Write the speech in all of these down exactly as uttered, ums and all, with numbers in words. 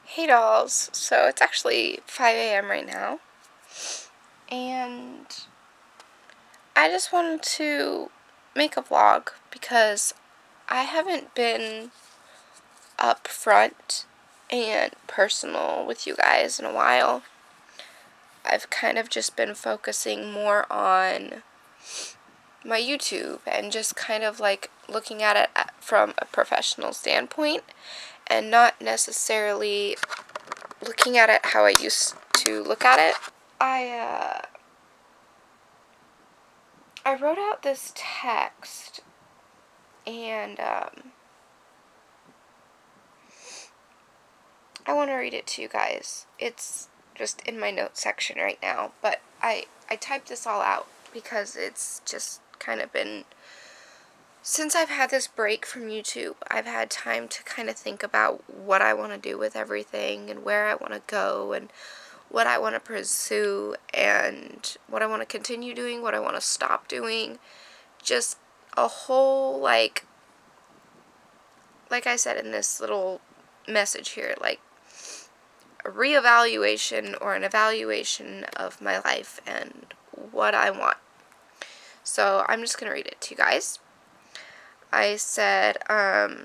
Hey dolls, so it's actually five A M right now, and I just wanted to make a vlog because I haven't been upfront and personal with you guys in a while. I've kind of just been focusing more on my YouTube and just kind of like looking at it from a professional standpoint and not necessarily looking at it how I used to look at it. I, uh, I wrote out this text, and, um, I want to read it to you guys. It's just in my notes section right now, but I, I typed this all out because it's just kind of been, since I've had this break from YouTube, I've had time to kind of think about what I want to do with everything and where I want to go and what I want to pursue and what I want to continue doing, what I want to stop doing. Just a whole, like, like I said in this little message here, like, a reevaluation or an evaluation of my life and what I want. So I'm just going to read it to you guys. I said, um,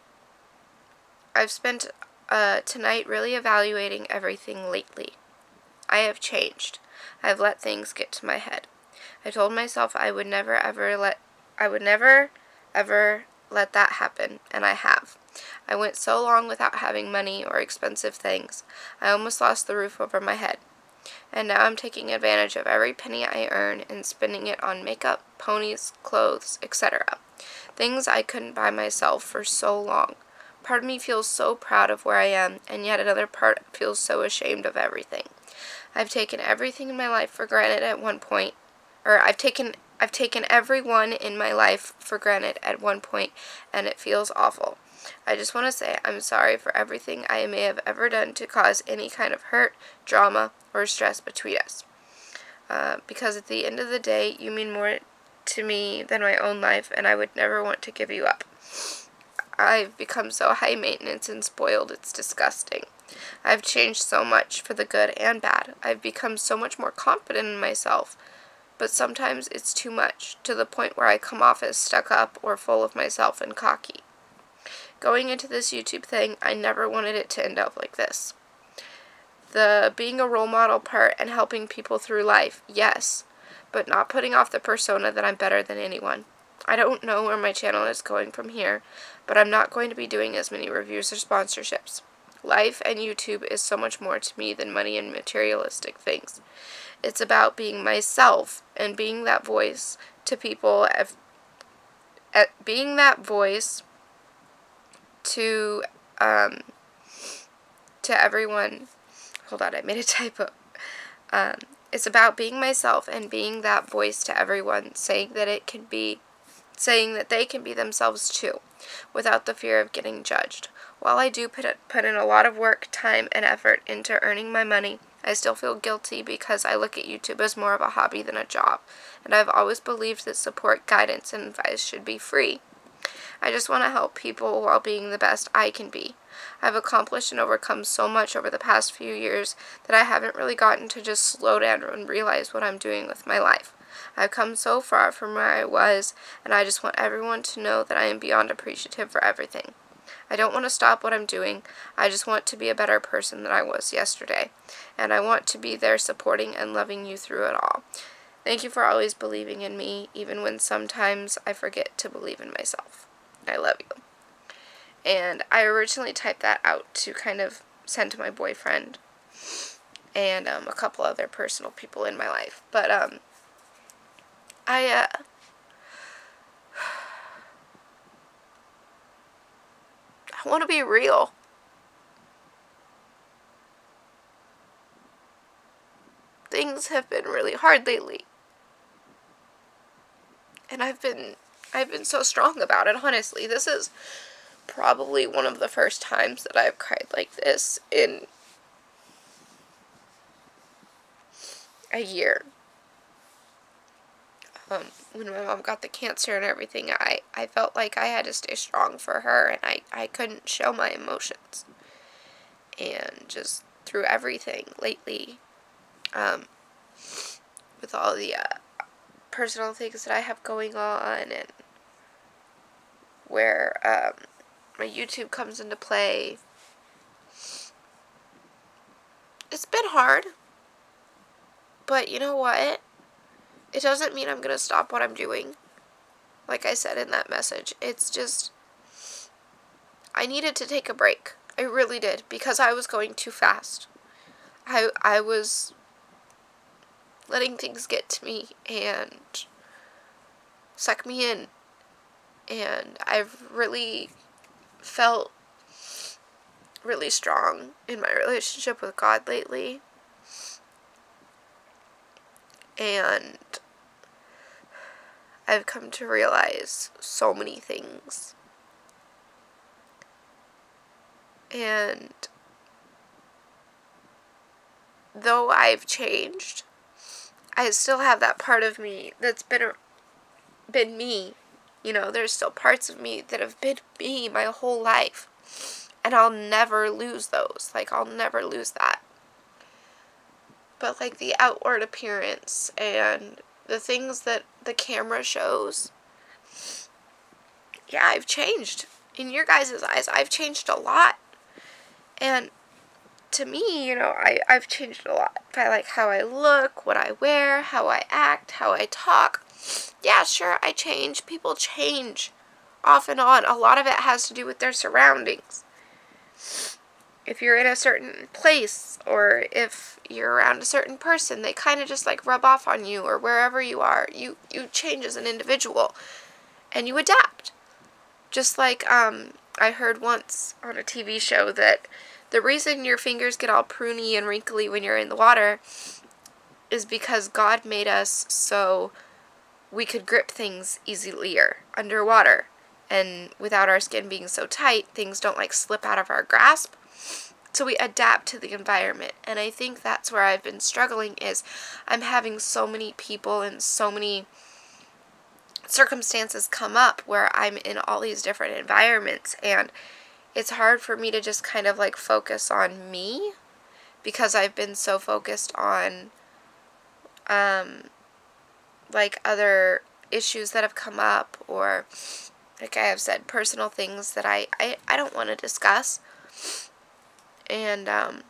I've spent uh, tonight really evaluating everything lately. I have changed. I've let things get to my head. I told myself I would never ever let, I would never ever let that happen, and I have. I went so long without having money or expensive things. I almost lost the roof over my head. And now I'm taking advantage of every penny I earn and spending it on makeup, ponies, clothes, et cetera. Things I couldn't buy myself for so long. Part of me feels so proud of where I am, and yet another part feels so ashamed of everything. I've taken everything in my life for granted at one point, or I've taken I've taken everyone in my life for granted at one point, and it feels awful. I just want to say I'm sorry for everything I may have ever done to cause any kind of hurt, drama, or stress between us. Uh, because at the end of the day, you mean more to me than my own life, and I would never want to give you up. I've become so high maintenance and spoiled, it's disgusting. I've changed so much for the good and bad. I've become so much more confident in myself, but sometimes it's too much, to the point where I come off as stuck up or full of myself and cocky. Going into this YouTube thing, I never wanted it to end up like this. The being a role model part and helping people through life, yes, but not putting off the persona that I'm better than anyone. I don't know where my channel is going from here, but I'm not going to be doing as many reviews or sponsorships. Life and YouTube is so much more to me than money and materialistic things. It's about being myself and being that voice to people, at, at being that voice to, um, to everyone. Hold on, I made a typo. Um, it's about being myself and being that voice to everyone, saying that it can be, saying that they can be themselves too, without the fear of getting judged. While I do put, it, put in a lot of work, time, and effort into earning my money, I still feel guilty because I look at YouTube as more of a hobby than a job, and I've always believed that support, guidance, and advice should be free. I just want to help people while being the best I can be. I've accomplished and overcome so much over the past few years that I haven't really gotten to just slow down and realize what I'm doing with my life. I've come so far from where I was, and I just want everyone to know that I am beyond appreciative for everything. I don't want to stop what I'm doing. I just want to be a better person than I was yesterday, and I want to be there supporting and loving you through it all. Thank you for always believing in me, even when sometimes I forget to believe in myself. I love you. And I originally typed that out to kind of send to my boyfriend and um, a couple other personal people in my life. But um, I, uh, I want to be real. Things have been really hard lately. And I've been, I've been so strong about it, honestly. This is probably one of the first times that I've cried like this in a year. Um, when my mom got the cancer and everything, I, I felt like I had to stay strong for her, and I, I couldn't show my emotions. And and just through everything lately, um, with all the uh, personal things that I have going on, and where um, my YouTube comes into play. It's been hard, but you know what? It doesn't mean I'm going to stop what I'm doing. Like I said in that message, it's just, I needed to take a break. I really did, because I was going too fast. I, I was letting things get to me and suck me in. And I've really felt really strong in my relationship with God lately. And I've come to realize so many things. And though I've changed, I still have that part of me that's been a, been me. You know, there's still parts of me that have been me my whole life. And I'll never lose those. Like, I'll never lose that. But, like, the outward appearance and the things that the camera shows, yeah, I've changed. In your guys' eyes, I've changed a lot. And to me, you know, I, I've changed a lot by, like, how I look, what I wear, how I act, how I talk. Yeah, sure, I change. People change off and on. A lot of it has to do with their surroundings. If you're in a certain place, or if you're around a certain person, they kind of just, like, rub off on you, or wherever you are, you, you change as an individual, and you adapt. Just like, um, I heard once on a T V show that the reason your fingers get all pruny and wrinkly when you're in the water is because God made us so we could grip things easier underwater. And without our skin being so tight, things don't, like, slip out of our grasp. So we adapt to the environment. And I think that's where I've been struggling, is I'm having so many people and so many circumstances come up where I'm in all these different environments, and it's hard for me to just kind of, like, focus on me, because I've been so focused on um like other issues that have come up, or, like I have said, personal things that I, I, I don't want to discuss. And um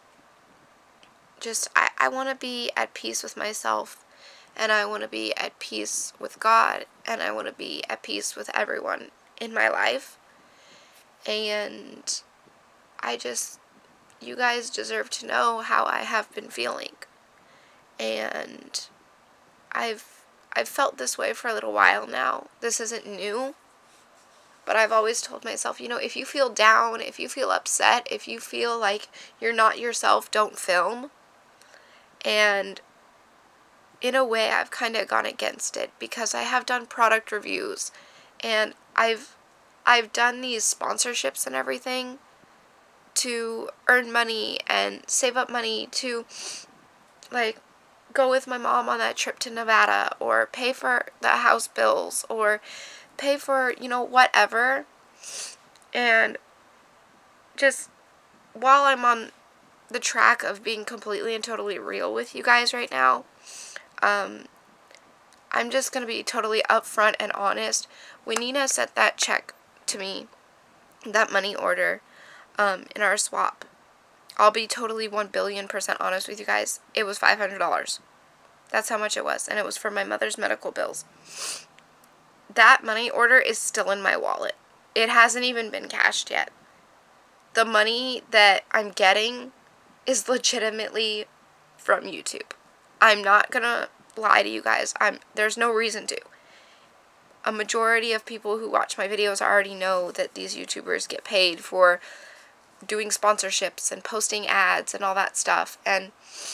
just I, I want to be at peace with myself, and I want to be at peace with God, and I want to be at peace with everyone in my life. And I just, you guys deserve to know how I have been feeling. And I've, I've felt this way for a little while now. This isn't new. But I've always told myself, you know, if you feel down, if you feel upset, if you feel like you're not yourself, don't film. And in a way, I've kind of gone against it, because I have done product reviews, and I've I've done these sponsorships and everything to earn money and save up money to, like, go with my mom on that trip to Nevada, or pay for the house bills, or pay for, you know, whatever. And just while I'm on the track of being completely and totally real with you guys right now, um, I'm just going to be totally upfront and honest. When Nina sent that check to me, that money order, um, in our swap, I'll be totally one billion percent honest with you guys, it was five hundred dollars. That's how much it was, and it was for my mother's medical bills. That money order is still in my wallet. It hasn't even been cashed yet. The money that I'm getting is legitimately from YouTube. I'm not gonna lie to you guys. I'm there's no reason to. A majority of people who watch my videos already know that these YouTubers get paid for doing sponsorships and posting ads and all that stuff. And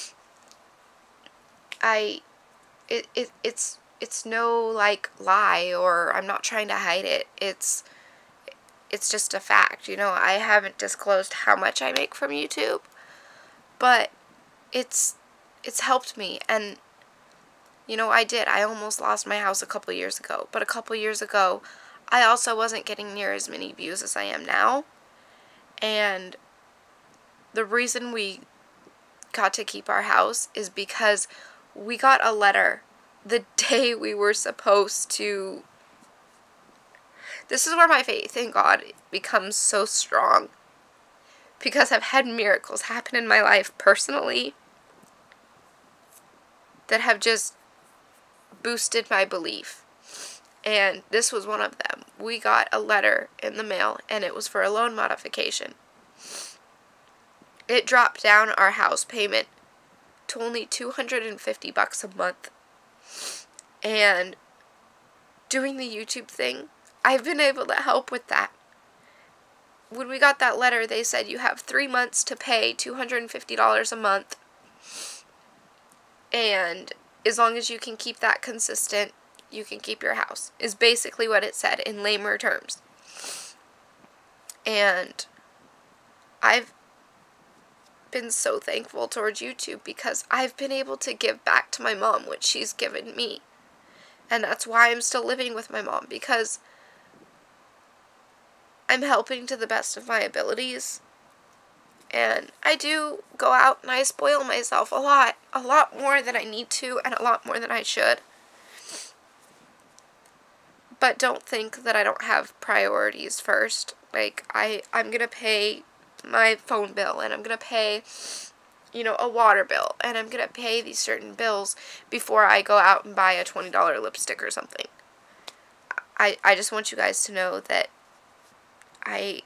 I, it, it it's it's no, like, lie, or I'm not trying to hide it. It's it's just a fact. You know, I haven't disclosed how much I make from YouTube, but it's it's helped me. And you know, I did. I almost lost my house a couple years ago, but a couple years ago, I also wasn't getting near as many views as I am now. And the reason we got to keep our house is because we got a letter the day we were supposed to. This is where my faith in God becomes so strong, because I've had miracles happen in my life personally that have just boosted my belief. And this was one of them. We got a letter in the mail, and it was for a loan modification. It dropped down our house payment to only two hundred fifty bucks a month. And doing the YouTube thing, I've been able to help with that. When we got that letter, they said you have three months to pay two hundred fifty dollars a month. And as long as you can keep that consistent, you can keep your house, is basically what it said in lamer terms. And I've been so thankful towards YouTube because I've been able to give back to my mom what she's given me. And that's why I'm still living with my mom, because I'm helping to the best of my abilities. And I do go out and I spoil myself a lot. A lot more than I need to and a lot more than I should. But don't think that I don't have priorities first. Like, I, I'm going to pay my phone bill, and I'm going to pay, you know, a water bill, and I'm going to pay these certain bills before I go out and buy a twenty dollar lipstick or something. I, I just want you guys to know that I...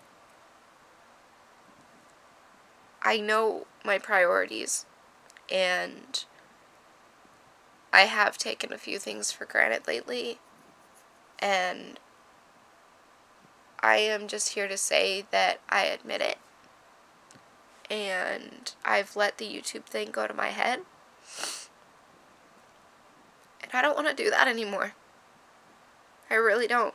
I know my priorities, and I have taken a few things for granted lately, and I am just here to say that I admit it, and I've let the YouTube thing go to my head, and I don't want to do that anymore. I really don't.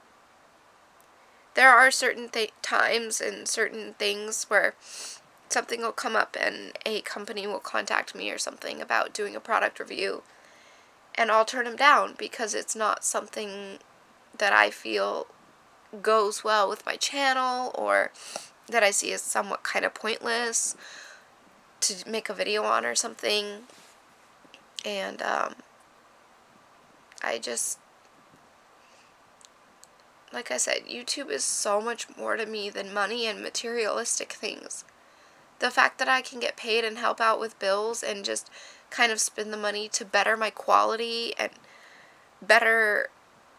There are certain th- times and certain things where something will come up and a company will contact me or something about doing a product review, and I'll turn them down because it's not something that I feel goes well with my channel, or that I see as somewhat kind of pointless to make a video on or something. And um, I just, like I said, YouTube is so much more to me than money and materialistic things. The fact that I can get paid and help out with bills and just kind of spend the money to better my quality and better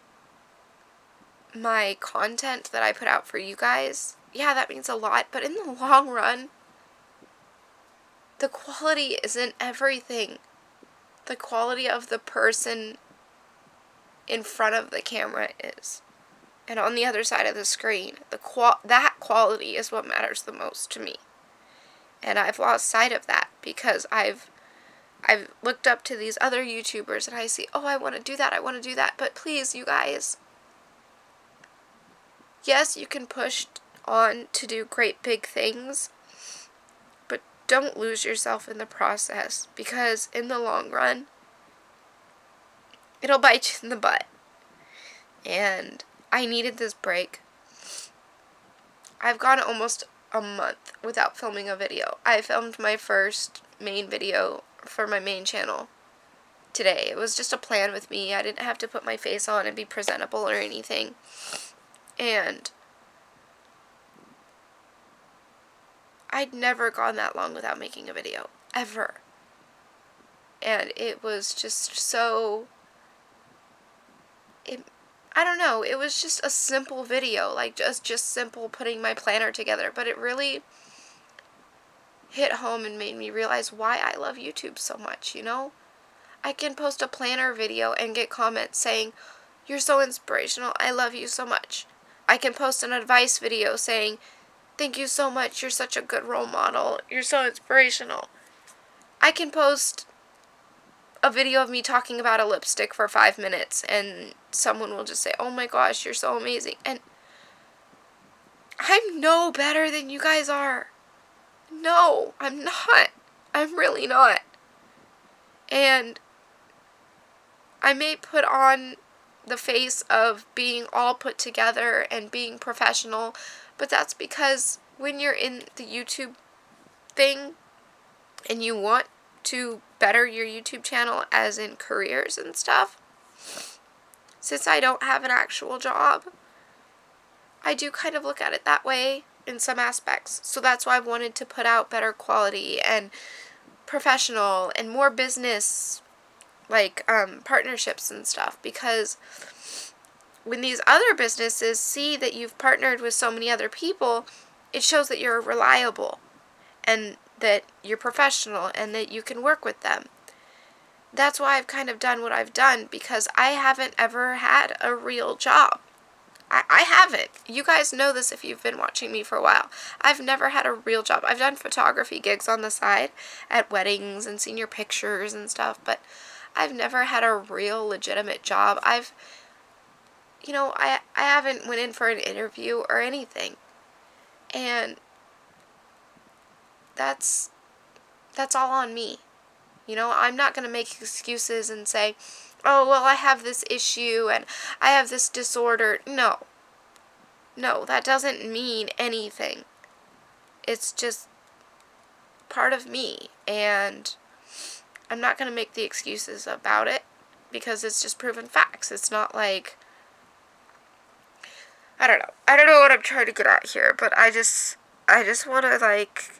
my content that I put out for you guys, yeah, that means a lot. But in the long run, the quality isn't everything. The quality of the person in front of the camera is. And on the other side of the screen, the qual- that quality is what matters the most to me. And I've lost sight of that because I've I've looked up to these other YouTubers and I see, oh, I want to do that, I want to do that. But please, you guys, yes, you can push on to do great big things, but don't lose yourself in the process, because in the long run, it'll bite you in the butt. And I needed this break. I've gone almost a month without filming a video. I filmed my first main video for my main channel today. It was just a plan with me. I didn't have to put my face on and be presentable or anything. And I'd never gone that long without making a video. Ever. And it was just so... It, I don't know, it was just a simple video, like just, just simple putting my planner together, but it really hit home and made me realize why I love YouTube so much, you know? I can post a planner video and get comments saying, "You're so inspirational, I love you so much." I can post an advice video saying, "Thank you so much, you're such a good role model, you're so inspirational." I can post a video of me talking about a lipstick for five minutes and someone will just say, "Oh my gosh, you're so amazing." And I'm no better than you guys are. No, I'm not. I'm really not. And I may put on the face of being all put together and being professional, but that's because when you're in the YouTube thing and you want to better your YouTube channel as in careers and stuff, since I don't have an actual job, I do kind of look at it that way in some aspects. So that's why I've wanted to put out better quality and professional and more business like um, partnerships and stuff, because when these other businesses see that you've partnered with so many other people, it shows that you're reliable and that you're professional and that you can work with them. That's why I've kind of done what I've done, because I haven't ever had a real job. I, I haven't. You guys know this if you've been watching me for a while. I've never had a real job. I've done photography gigs on the side at weddings and senior pictures and stuff, but I've never had a real legitimate job. I've, you know, I, I haven't went in for an interview or anything. And that's, that's all on me. You know, I'm not going to make excuses and say, oh, well, I have this issue and I have this disorder. No. No, that doesn't mean anything. It's just part of me. And I'm not going to make the excuses about it, because it's just proven facts. It's not like, I don't know. I don't know what I'm trying to get at here, but I just, I just want to, like,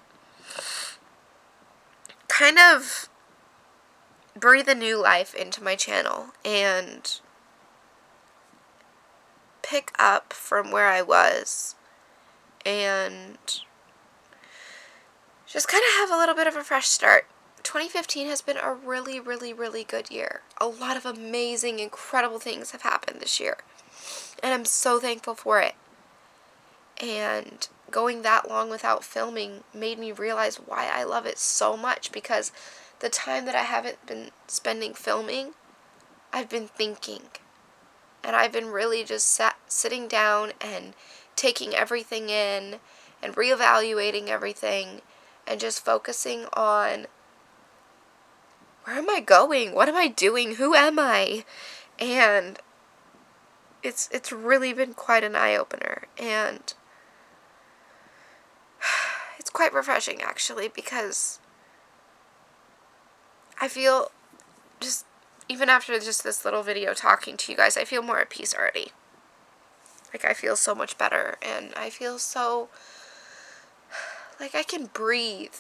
kind of breathe a new life into my channel and pick up from where I was and just kind of have a little bit of a fresh start. twenty fifteen has been a really, really, really good year. A lot of amazing, incredible things have happened this year, and I'm so thankful for it. And going that long without filming made me realize why I love it so much, because the time that I haven't been spending filming, I've been thinking. And I've been really just sat, sitting down and taking everything in and reevaluating everything and just focusing on, where am I going? What am I doing? Who am I? And it's it's really been quite an eye-opener. And it's quite refreshing, actually, because I feel just, even after just this little video talking to you guys, I feel more at peace already. Like, I feel so much better, and I feel so, like, I can breathe.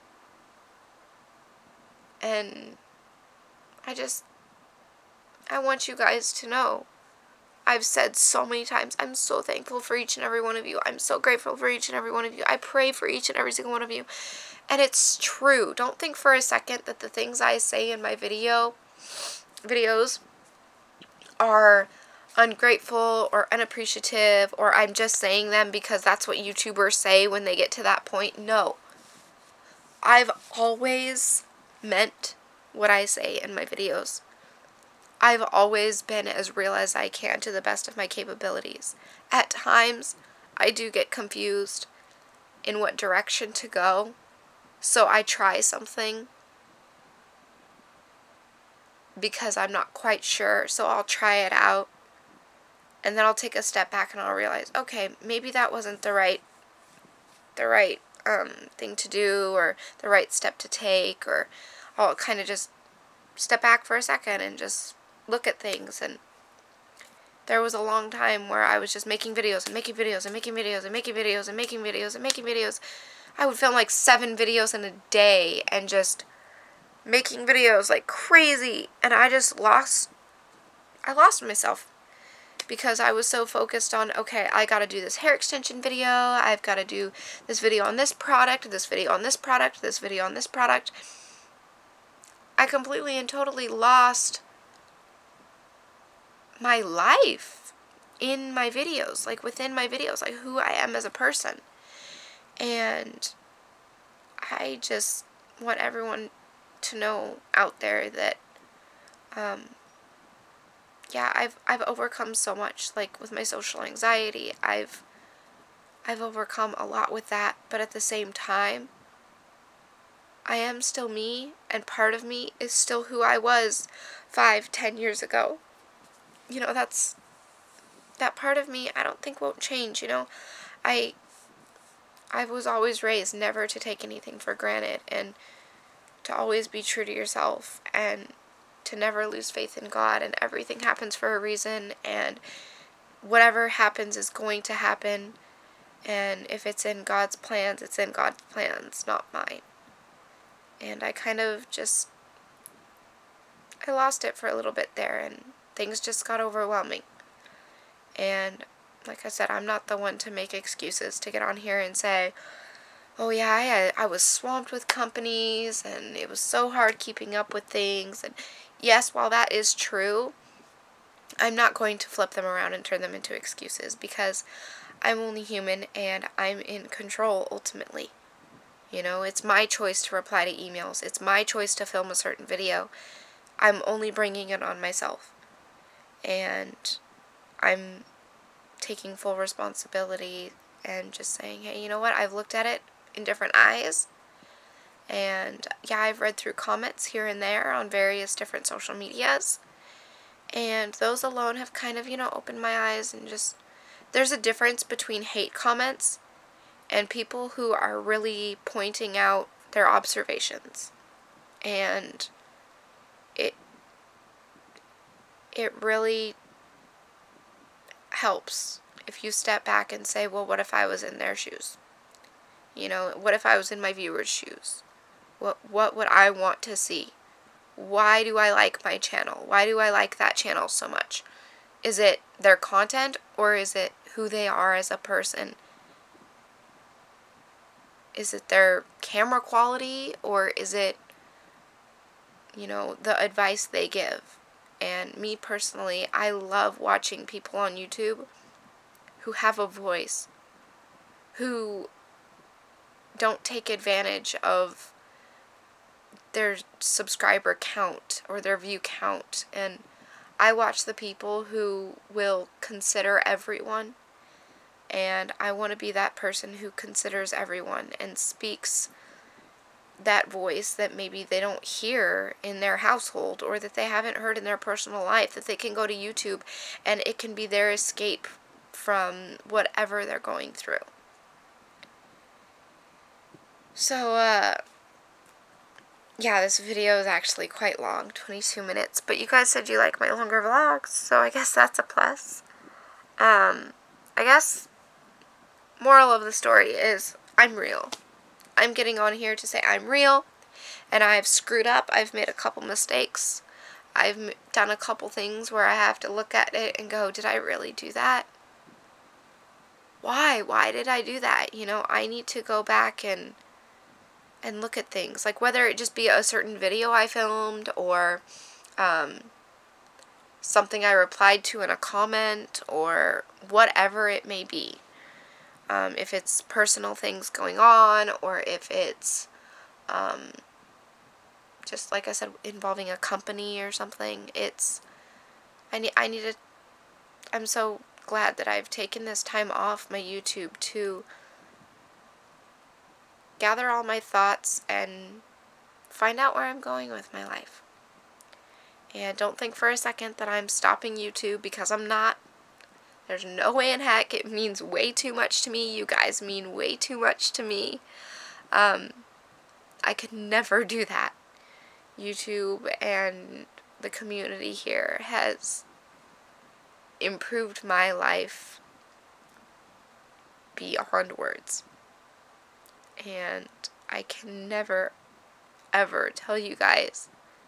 And I just, I want you guys to know, I've said so many times, I'm so thankful for each and every one of you. I'm so grateful for each and every one of you. I pray for each and every single one of you. And it's true. Don't think for a second that the things I say in my video, videos are ungrateful or unappreciative, or I'm just saying them because that's what YouTubers say when they get to that point. No. I've always meant what I say in my videos. I've always been as real as I can to the best of my capabilities. At times, I do get confused in what direction to go, so I try something because I'm not quite sure, so I'll try it out, and then I'll take a step back and I'll realize, okay, maybe that wasn't the right, the right um, thing to do, or the right step to take, or I'll kind of just step back for a second and just look at things. And there was a long time where I was just making videos and making videos and making videos and making videos and making videos and making videos. I would film like seven videos in a day and just making videos like crazy, and I just lost, I lost myself. Because I was so focused on, okay, I gotta do this hair extension video, I've gotta do this video on this product, this video on this product, this video on this product. I completely and totally lost my life in my videos, like within my videos, like who I am as a person. And I just want everyone to know out there that, um, yeah, I've I've overcome so much, like with my social anxiety. I've I've overcome a lot with that, but at the same time, I am still me, and part of me is still who I was five, ten years ago. You know, that's, that part of me I don't think won't change, you know. I I was always raised never to take anything for granted, and to always be true to yourself, and to never lose faith in God, and everything happens for a reason, and whatever happens is going to happen, and if it's in God's plans, it's in God's plans, not mine. And I kind of just, I lost it for a little bit there, and things just got overwhelming. And like I said, I'm not the one to make excuses to get on here and say, oh yeah, I, I was swamped with companies, and it was so hard keeping up with things. And yes, while that is true, I'm not going to flip them around and turn them into excuses, because I'm only human, and I'm in control ultimately. You know, it's my choice to reply to emails. It's my choice to film a certain video. I'm only bringing it on myself. And I'm taking full responsibility and just saying, hey, you know what? I've looked at it in different eyes. And yeah, I've read through comments here and there on various different social medias. And those alone have kind of, you know, opened my eyes, and just, there's a difference between hate comments and people who are really pointing out their observations. And it it really helps if you step back and say, well, what if I was in their shoes? You know, what if I was in my viewers' shoes? What what would I want to see? Why do I like my channel? Why do I like that channel so much? Is it their content, or is it who they are as a person? Is it their camera quality, or is it, you know, the advice they give? And me personally, I love watching people on YouTube who have a voice, who don't take advantage of their subscriber count or their view count. And I watch the people who will consider everyone, and I want to be that person who considers everyone and speaks that voice that maybe they don't hear in their household, or that they haven't heard in their personal life, that they can go to YouTube and it can be their escape from whatever they're going through. So, uh, yeah, this video is actually quite long, twenty-two minutes, but you guys said you like my longer vlogs, so I guess that's a plus. Um, I guess, moral of the story is, I'm real. I'm getting on here to say I'm real, and I've screwed up. I've made a couple mistakes. I've done a couple things where I have to look at it and go, did I really do that? Why? Why did I do that? You know, I need to go back and and look at things. Like, whether it just be a certain video I filmed, or um, something I replied to in a comment, or whatever it may be. Um, if it's personal things going on, or if it's um, just, like I said, involving a company or something. It's, I need, I need to, I'm so glad that I've taken this time off my YouTube to gather all my thoughts and find out where I'm going with my life. And don't think for a second that I'm stopping YouTube, because I'm not. There's no way in heck. It means way too much to me. You guys mean way too much to me. Um, I could never do that. YouTube and the community here has improved my life beyond words. And I can never, ever tell you guys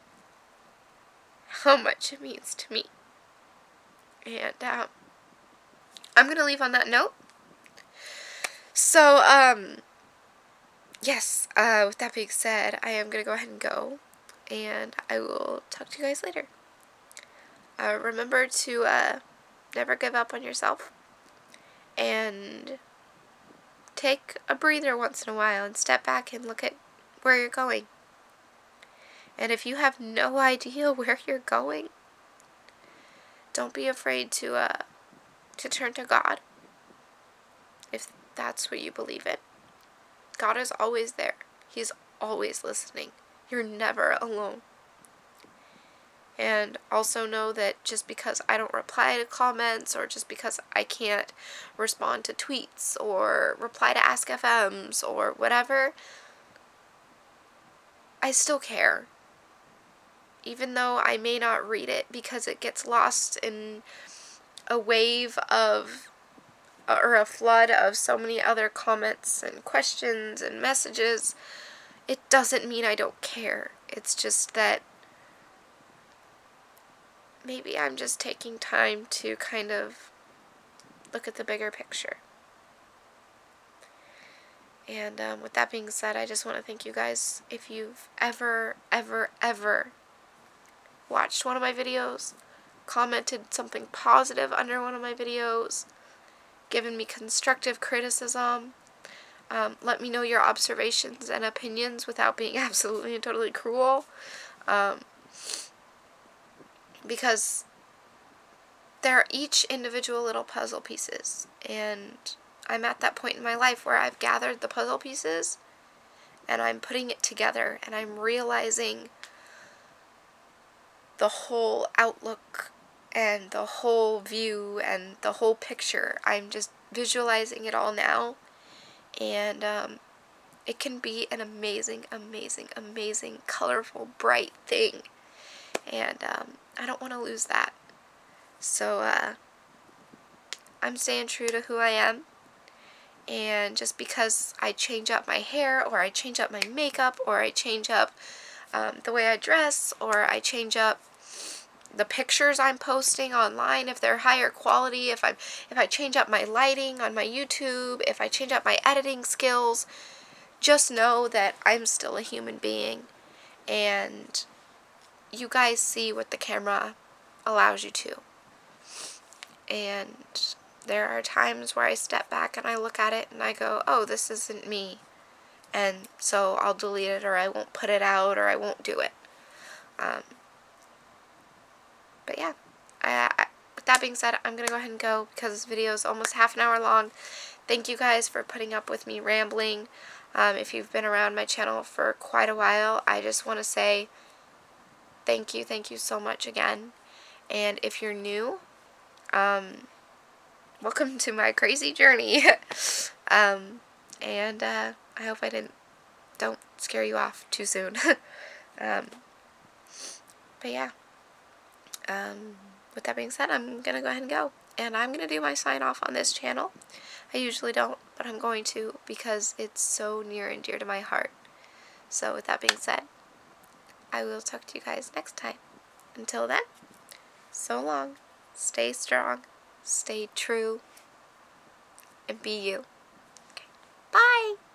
how much it means to me. And, um, I'm going to leave on that note. So, um, yes, uh, with that being said, I am going to go ahead and go, and I will talk to you guys later. Uh, remember to, uh, never give up on yourself, and take a breather once in a while, and step back and look at where you're going. And if you have no idea where you're going, don't be afraid to, uh, to turn to God, if that's what you believe in. God is always there. He's always listening. You're never alone. And also know that just because I don't reply to comments, or just because I can't respond to tweets or reply to Ask F Ms or whatever, I still care. Even though I may not read it because it gets lost in a wave of, or a flood of so many other comments and questions and messages, it doesn't mean I don't care. It's just that maybe I'm just taking time to kind of look at the bigger picture. And um, with that being said, I just want to thank you guys. If you've ever, ever, ever watched one of my videos, commented something positive under one of my videos, given me constructive criticism, um, let me know your observations and opinions without being absolutely and totally cruel. Um, because they're each individual little puzzle pieces, and I'm at that point in my life where I've gathered the puzzle pieces and I'm putting it together, and I'm realizing the whole outlook and the whole view and the whole picture. I'm just visualizing it all now, and um, it can be an amazing, amazing, amazing, colorful, bright thing, and um, I don't want to lose that. So uh, I'm staying true to who I am, and just because I change up my hair, or I change up my makeup, or I change up um, the way I dress, or I change up the pictures I'm posting online, if they're higher quality, if I'm if I change up my lighting on my YouTube, if I change up my editing skills, just know that I'm still a human being, and you guys see what the camera allows you to. And there are times where I step back and I look at it and I go, oh, this isn't me. And so I'll delete it, or I won't put it out, or I won't do it. Um, but yeah, I, I, with that being said, I'm going to go ahead and go because this video is almost half an hour long. Thank you guys for putting up with me rambling. Um, if you've been around my channel for quite a while, I just want to say thank you, thank you so much again. And if you're new, um, welcome to my crazy journey. um, and uh, I hope I didn't, don't scare you off too soon. um, but yeah, um, with that being said, I'm going to go ahead and go. And I'm going to do my sign off on this channel. I usually don't, but I'm going to because it's so near and dear to my heart. So with that being said, I will talk to you guys next time. Until then, so long, stay strong, stay true, and be you. Okay. Bye!